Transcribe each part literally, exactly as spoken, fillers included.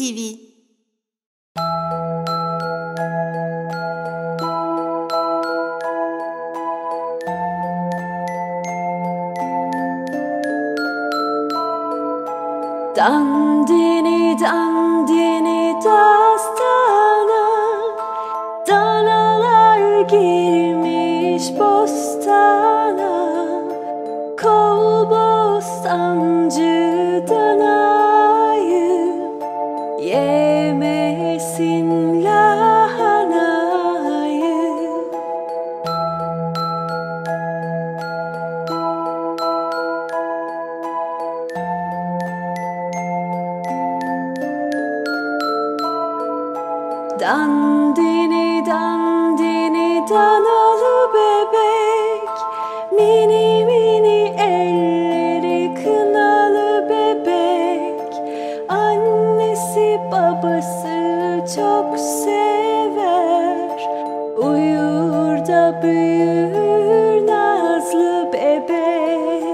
T V. Dandini Dandini Dastana, Danalar girmiş bostana, kov bostancı danayı, yemesin lahanayı. Dandini dandini danalı bebek, mini mini elleri kınalı bebek. Annesi babası çok sever, uyur da büyür nazlı bebek.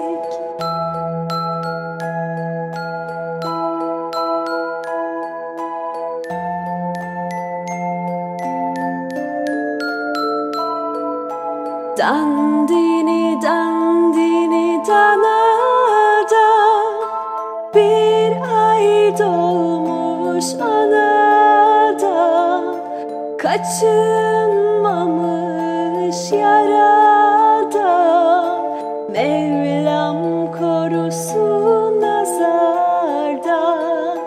Dandini dandini danada, bir ay doğmuş anada, kaçınmamış yarada, Mevlam korusun nazardan.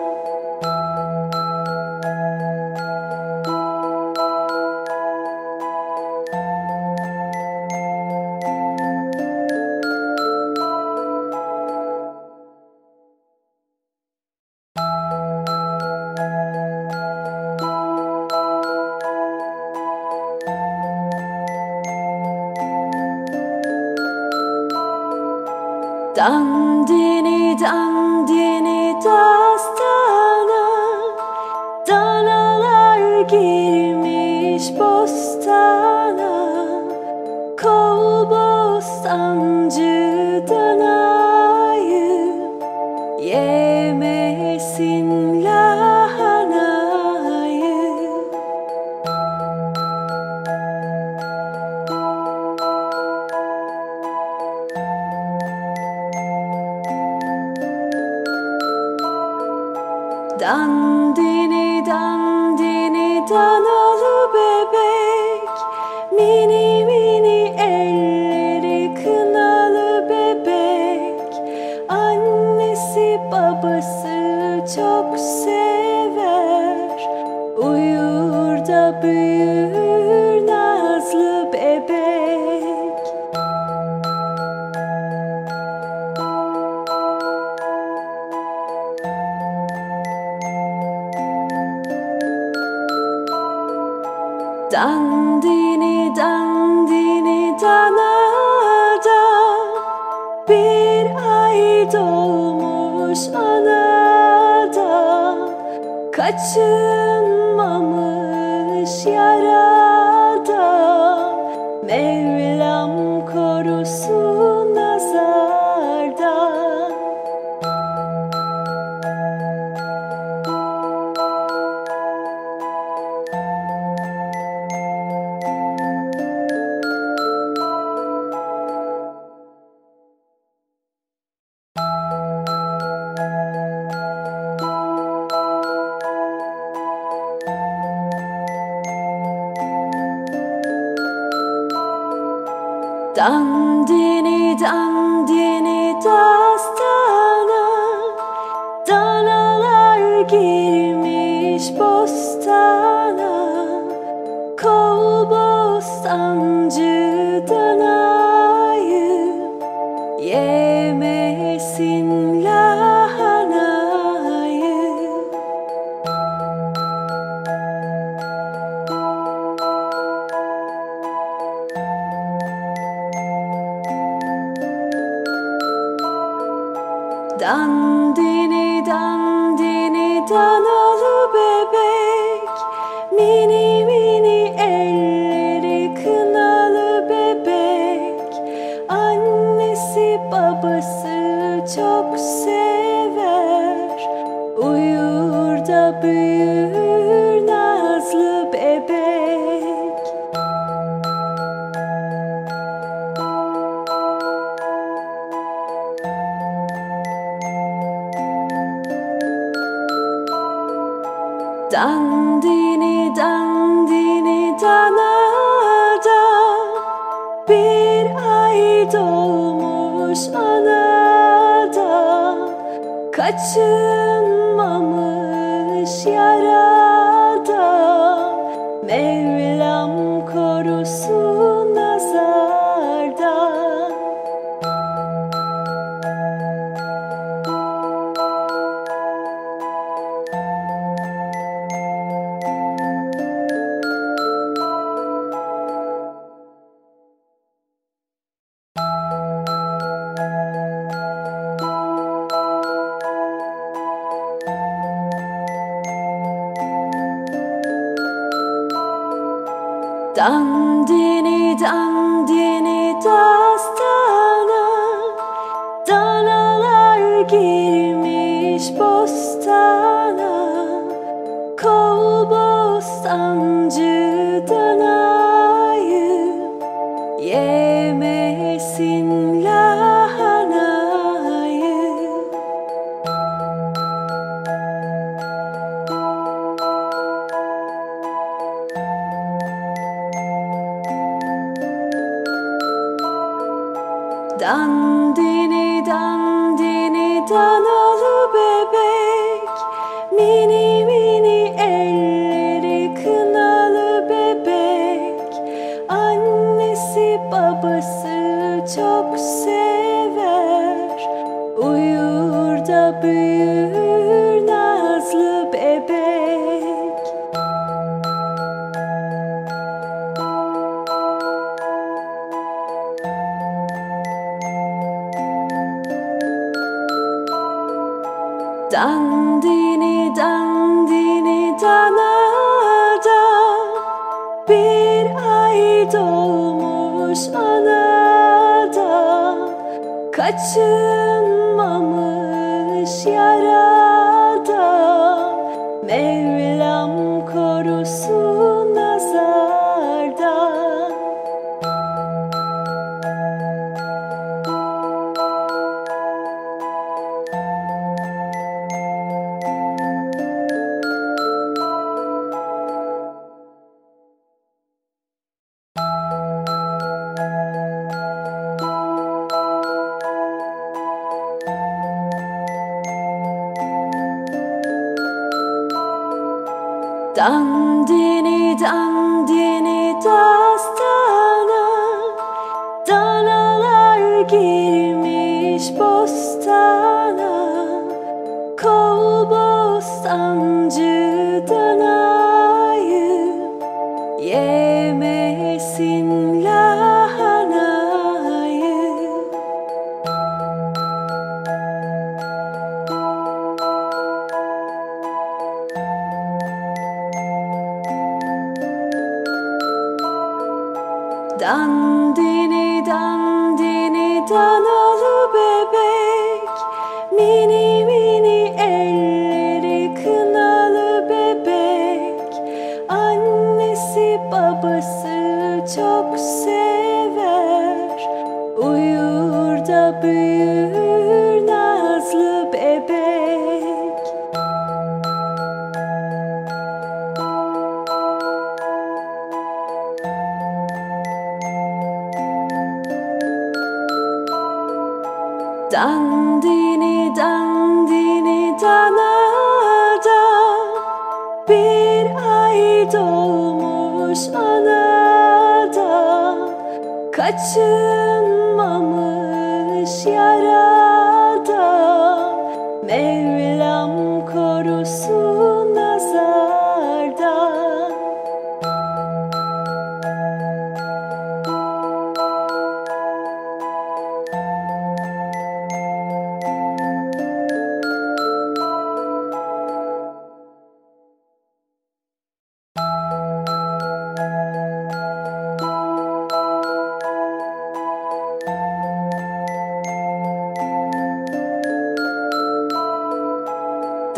Dandini dandini dastana, Danalar girmiş bostana, kov bostancı danayı, yemesin lahanayı. Dandini dandini danalı bebek, mini mini elleri kınalı bebek. Annesi babası çok sever, uyur da büyür nazlı bebek. Dandini dandini danada, bir ay doğmuş anada, kaçınmamış yarada, Mevlam korusun nazardan. Dandini dandini dastana, Danalar girmiş bostana, kov bostancı danayı, yemesin lahanayı. Dandini dandini danalı bebek, mini mini elleri kınalı bebek. uyur da büyür nazlı bebek. Dandini dandini danada bir ay doğmuş anadan, kaçınmamış yaradan, Mevlam korusun nazardan. Dandini dandini dastana, Danalar girmiş bostana, kov bostancı danayı, yemesin lahanayı. Dandini dandini danalı bebek, mini mini elleri kınalı bebek, annesi babası çok sever, uyur da büyür nazlı bebek. Dandini dandini danada bir ay doğmuş anadan, kaçınmamış yaradan, Mevlam korusun nazardan. Dandini dandini dastana, Danalar girmiş bostana, kov bostancı danayı, yemesin lahanayı. Dandini dandini danalı bebek, mini mini elleri kınalı bebek, annesi babası çok sever, uyur da büyür nazlı bebek. Dandini dandini danada bir ay doğmuş anadan, kaçınmamış yaradan, Mevlam korusun nazardan.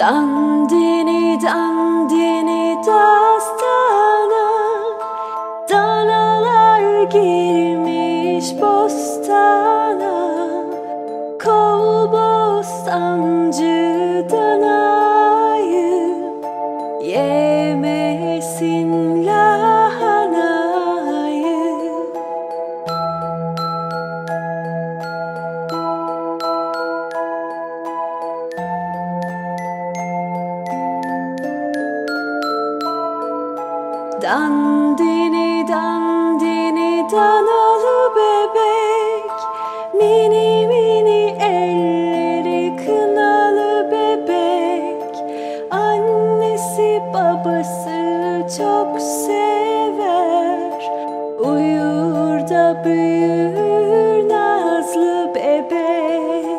Dandini Dandini Dastana, Danalar girmiş bostana, kov bostancı danayı, yemesin lahanayı. Dandini Dandini Danalı bebek, mini mini elleri kınalı bebek. Annesi babası çok sever, uyur da büyür nazlı bebek.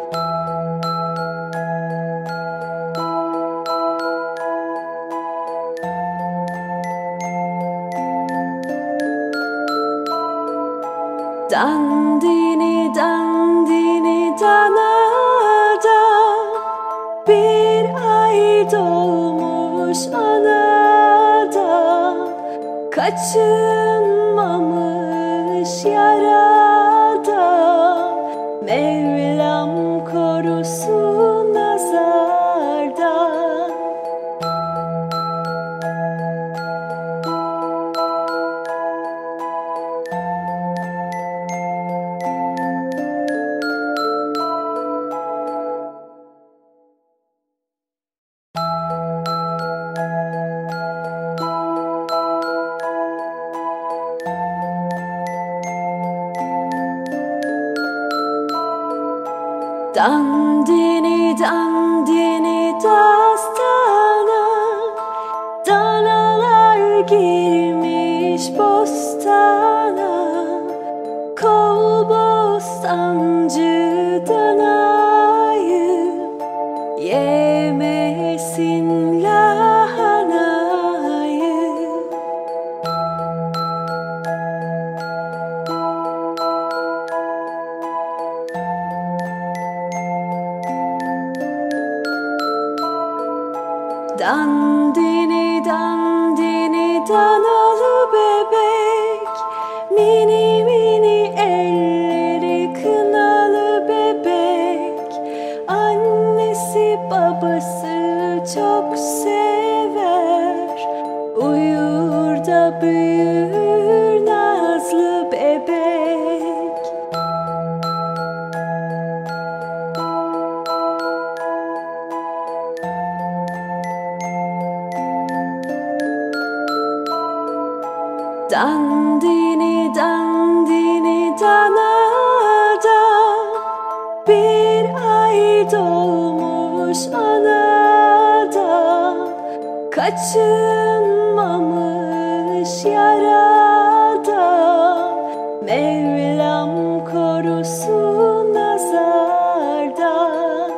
Dandini Dandini Danada, bir ay doğmuş anada, kaçınmamış yarada. Mevlam korusun nazardan. Dandini Dandini Dastana, Danalar girmiş bostana, kov bostancı danayı, yemesin lahanayı. Dandini Dandini Danalı bebek, mini mini elleri kınalı bebek. Annesi babası çok sever, uyur da büyür nazlı bebek. Dandini Dandini Danada, bir ay doğmuş anada, kaçınmamış yarada. Mevlam korusun nazardan.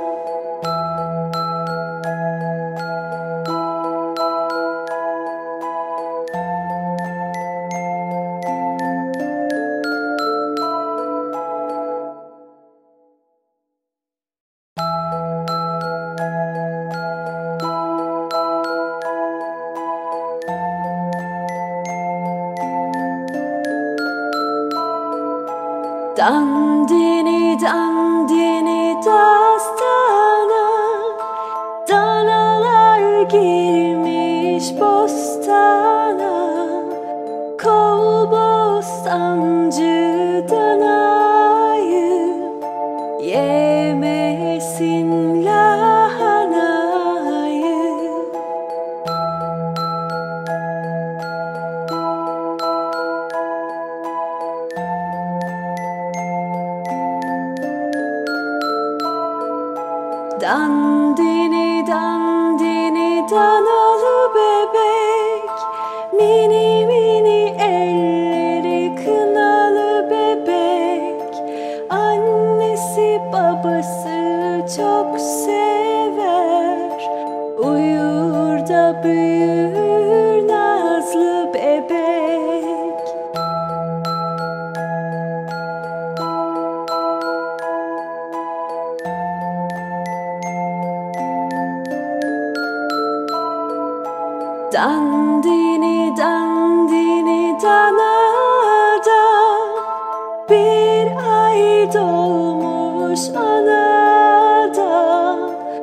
Dandini Dandini Dastana, Danalar girmiş bostana, kov bostancı danayı, yemesin lahanayı. Dandini Dandini Danalı bebek, mini mini elleri kınalı bebek. Annesi babası çok sever, uyur da büyür nazlı bebek. Dandini dandini danada, bir ay doğmuş anada,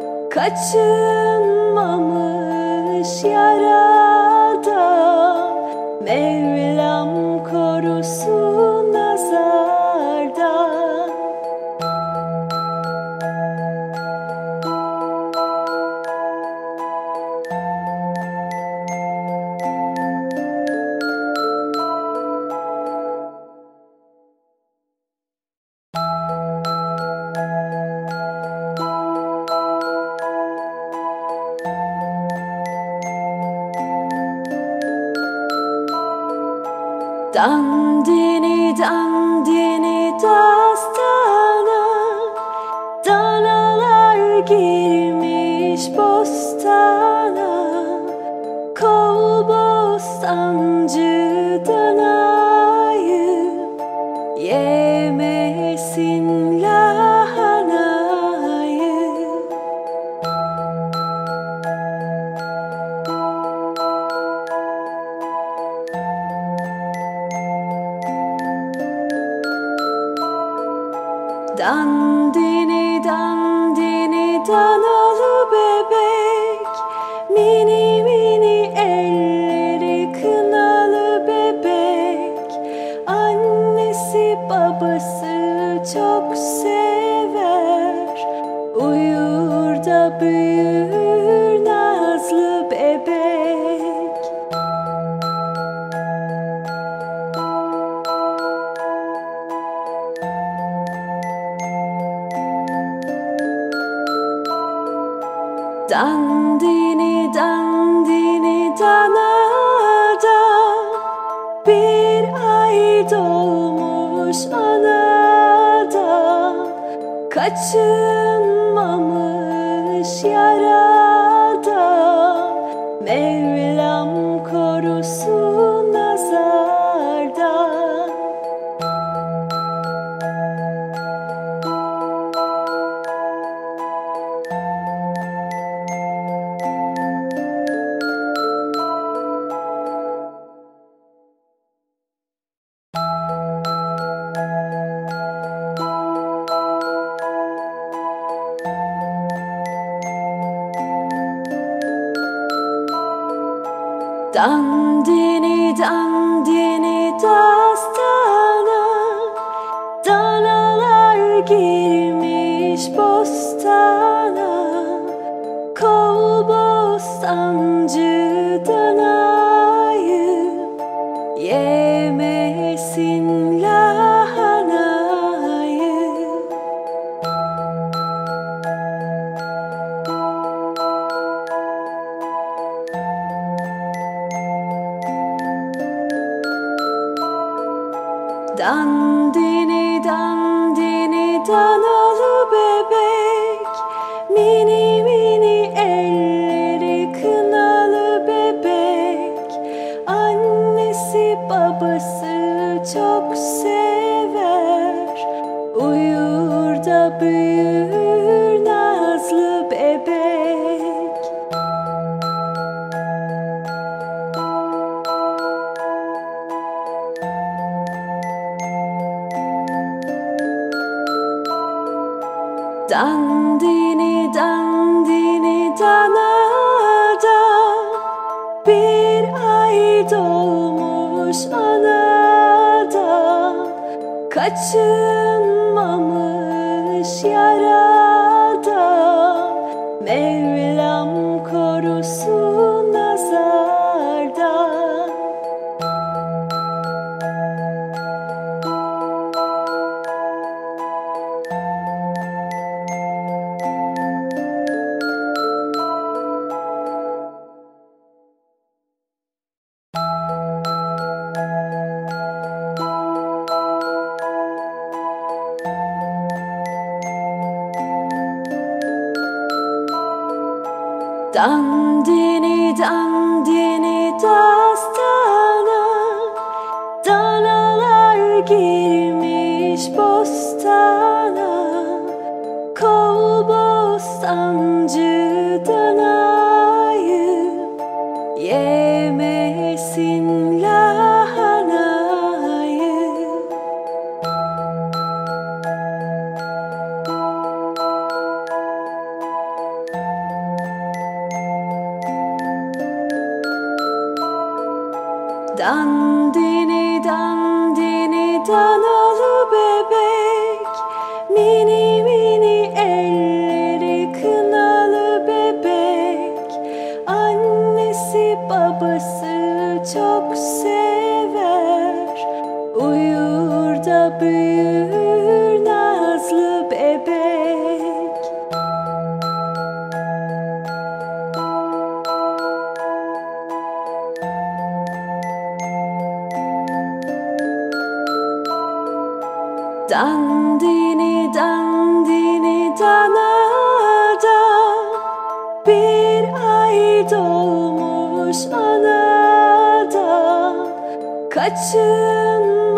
kaçınmamış yaradan, Mevlam korusun nazardan. Dandini dandini dastana, Danalar girmiş bostana, kov bostancı danayı, yemesin lahanayı. Dandini dandini danalı bebek, mini mini elleri kınalı bebek, annesi babası çok sever, uyur da büyür nazlı bebek. Dandini dandini danada, bir ay doğmuş anada, kaçınmamış yaradan, Mevlam korusun nazardan. Dandini dandini dastana, Danalar girmiş bostana, kov bostancı danayı, yemesin lahanayı. Dandini dandini danalı bebek, mini mini elleri kınalı bebek, annesi babası çok sever, uyur da büyür nazlı bebek. Dandini dandini danada, bir ay doğmuş anada, kaçınmamış yaradan, Mevlam korusun nazardan. Dandini dandini dastana, Danalar girmiş bostana, kov bostancı danayı, yemesin Dandini dandini danalı bebek, mini mini elleri kınalı bebek. Annesi babası çok sever, uyur da büyür nazlı bebek. Dandini dandini danada, bir ay doğmuş anada. Kaçın